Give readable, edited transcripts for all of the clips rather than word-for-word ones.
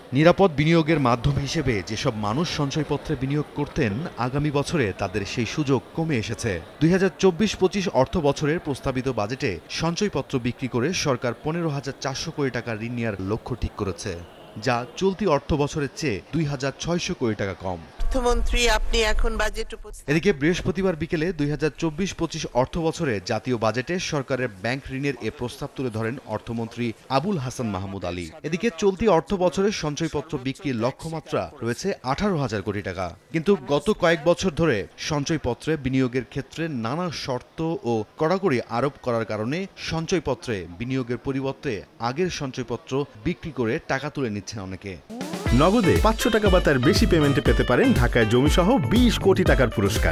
নিরাপদ বিনিয়োগের মাধ্যম হিসেবে যেসব মানুষ সঞ্চয়পত্রে বিনিয়োগ করতেন, আগামী বছরে তাদের সেই সুযোগ কমে এসেছে। ২০২৪-২৫ অর্থ বছরের প্রস্তাবিত বাজেটে সঞ্চয়পত্র বিক্রি করে সরকার ১৫,৪০০ কোটি টাকা ঋণ নেওয়ার লক্ষ্য ঠিক করেছে, যা চলতি অর্থ বছরের চেয়ে ২,৬০০ কোটি টাকা কম। অর্থমন্ত্রী, আপনি এখন বাজেট এদিকে বৃহস্পতিবার বিকেলে ২০২৪-২৫ অর্থ বছরে জাতীয় বাজেটে সরকারের ব্যাংক ঋণের এ প্রস্তাব তুলে ধরেন অর্থমন্ত্রী আবুল হাসান মাহমুদ আলী। এদিকে চলতি অর্থ বছরের সঞ্চয়পত্র বিক্রির লক্ষ্যমাত্রা রয়েছে ১৮,০০০ কোটি টাকা। কিন্তু গত কয়েক বছর ধরে সঞ্চয়পত্রে বিনিয়োগের ক্ষেত্রে নানা শর্ত ও কড়াকড়ি আরোপ করার কারণে সঞ্চয়পত্রে বিনিয়োগের পরিবর্তে আগের সঞ্চয়পত্র বিক্রি করে টাকা তুলে নিচ্ছেন অনেকে। নগদে ৫০০ টাকা বা তার বেশি পেমেন্টে পেতে পারেন ঢাকায় জমিসহ ২০ কোটি টাকার পুরস্কার।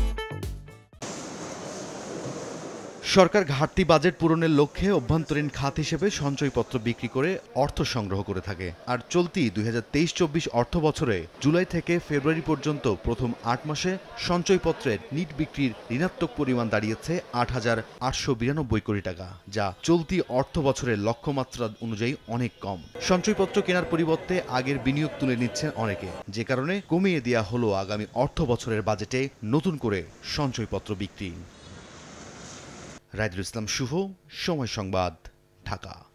সরকার ঘাটতি বাজেট পূরণের লক্ষ্যে অভ্যন্তরীণ খাত হিসেবে সঞ্চয়পত্র বিক্রি করে অর্থ সংগ্রহ করে থাকে। আর চলতি ২০২৩-২৪ অর্থ বছরে জুলাই থেকে ফেব্রুয়ারি পর্যন্ত প্রথম ৮ মাসে সঞ্চয়পত্রের নিট বিক্রির ঋণাত্মক পরিমাণ দাঁড়িয়েছে ৮,৮৯২ কোটি টাকা, যা চলতি অর্থ বছরের লক্ষ্যমাত্রা অনুযায়ী অনেক কম। সঞ্চয়পত্র কেনার পরিবর্তে আগের বিনিয়োগ তুলে নিচ্ছেন অনেকে, যে কারণে কমিয়ে দেওয়া হলো আগামী অর্থ বছরের বাজেটে নতুন করে সঞ্চয়পত্র বিক্রি। রাইদুল ইসলাম শুভ, সময় সংবাদ, ঢাকা।